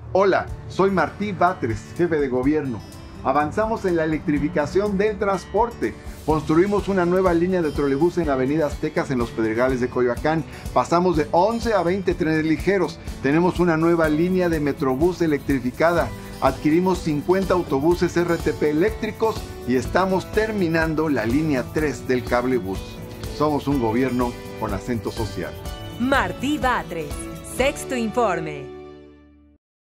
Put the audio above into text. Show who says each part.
Speaker 1: Hola, soy Martí Batres, jefe de gobierno. Avanzamos en la electrificación del transporte. Construimos una nueva línea de trolebús en la Avenida Aztecas en Los Pedregales de Coyoacán. Pasamos de 11 a 20 trenes ligeros. Tenemos una nueva línea de Metrobús electrificada. Adquirimos 50 autobuses RTP eléctricos y estamos terminando la línea 3 del cablebús. Somos un gobierno con acento social.
Speaker 2: Martí Batres, Sexto Informe.